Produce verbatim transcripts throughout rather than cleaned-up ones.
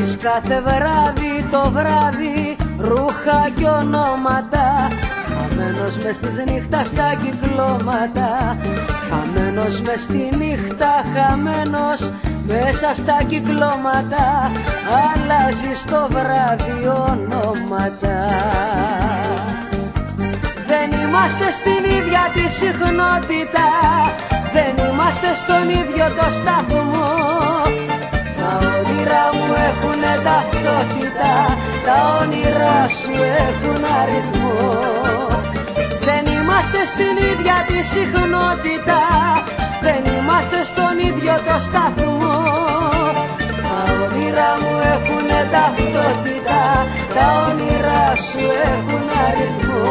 Αλλάζεις κάθε βράδυ το βράδυ ρούχα και ονόματα, χαμένος μες της νύχτα στα κυκλώματα, χαμένος μες στη νύχτα, χαμένος μέσα στα κυκλώματα. Αλλάζεις το βράδυ ονόματα. Δεν είμαστε στην ίδια τη συχνότητα, δεν είμαστε στον ίδιο το σταθμό. Τα όνειρά μου έχουνε ταυτότητα, τα όνειρά σου έχουν αριθμό. Δεν είμαστε στην ίδια τη συχνότητα, δεν είμαστε στον ίδιο το σταθμό. Τα όνειρά μου έχουνε ταυτότητα, τα όνειρά σου έχουν αριθμό.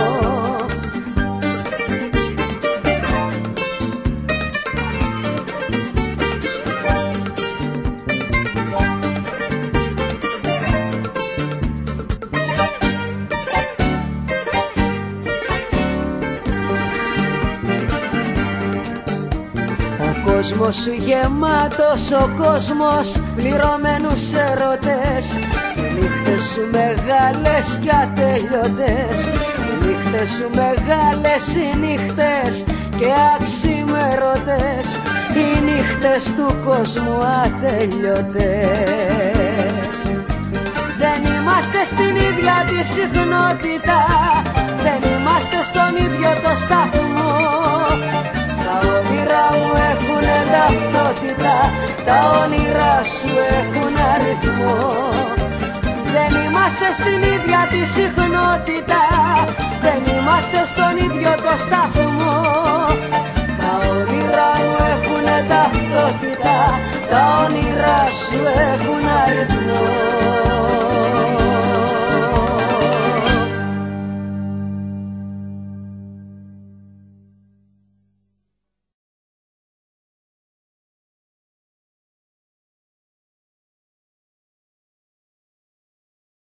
Ο κόσμος σου γεμάτος, ο κόσμος πληρωμένους ερωτές. Οι νύχτες σου μεγάλες κι ατέλειωτες, οι νύχτες σου μεγάλες, οι νύχτες και αξιμερωτές, οι νύχτες του κόσμου ατέλειωτες. Δεν είμαστε στην ίδια τη συχνότητα, δεν είμαστε στον ίδιο το σταθμό. Τα όνειρά μου έχουνε ταυτότητα, τα όνειρά σου έχουν αριθμό. Δεν είμαστε στην ίδια τη συχνότητα, δεν είμαστε στον ίδιο το σταθμό.